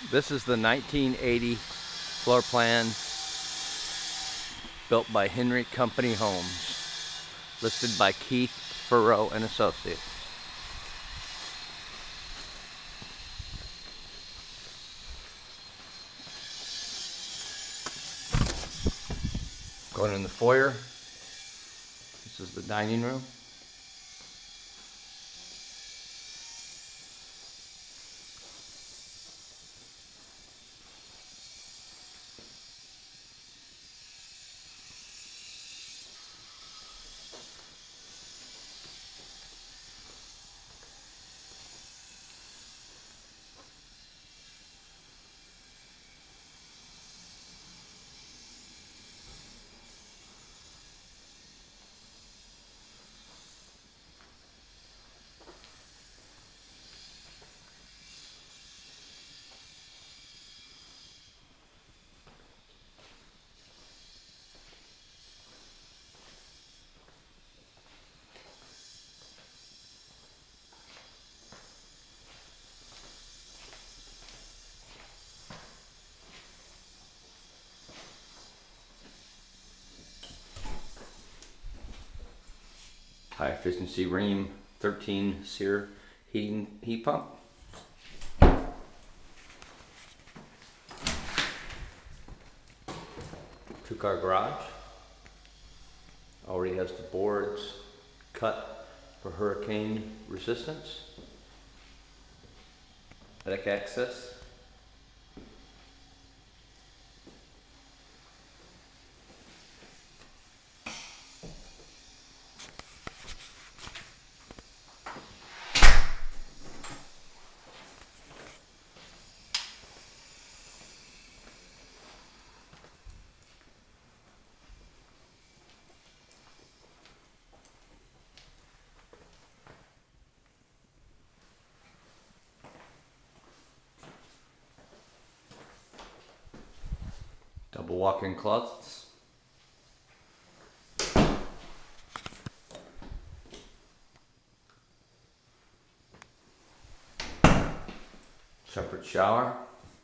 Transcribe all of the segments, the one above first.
This is the 1980 floor plan built by Henry Company Homes, listed by Keith Furrow and Associates. Going in the foyer, this is the dining room. High efficiency Ream 13 SEER heat pump. Two-car garage. Already has the boards cut for hurricane resistance. Attic access. Double walk-in closets. Separate shower.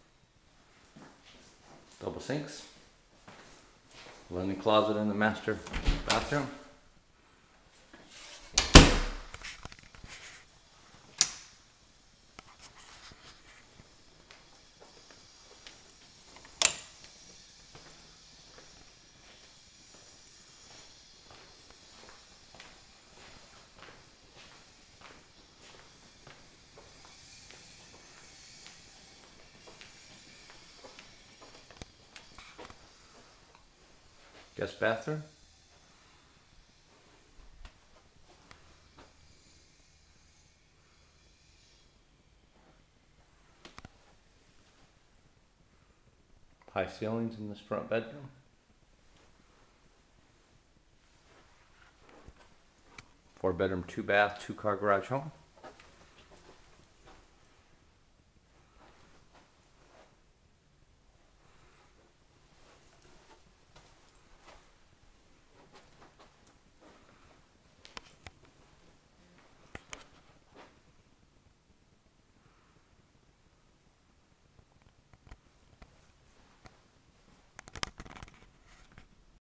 Double sinks. Linen closet in the master bathroom. Guest bathroom. High ceilings in this front bedroom. Four bedroom, two bath, two car garage home.